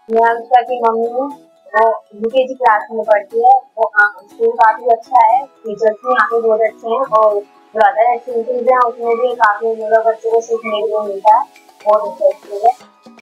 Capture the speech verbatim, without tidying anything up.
मैं अनुष्का की मम्मी हूँ। वो यूकेजी क्लास में पढ़ती है। वो स्कूल काफी अच्छा है, टीचर्स भी यहाँ पे बहुत अच्छे हैं और जो अदर एक्टिविटीज हैं उसमें भी काफी मतलब बच्चों को सीखने को मिलता है। बहुत अच्छा स्कूल है।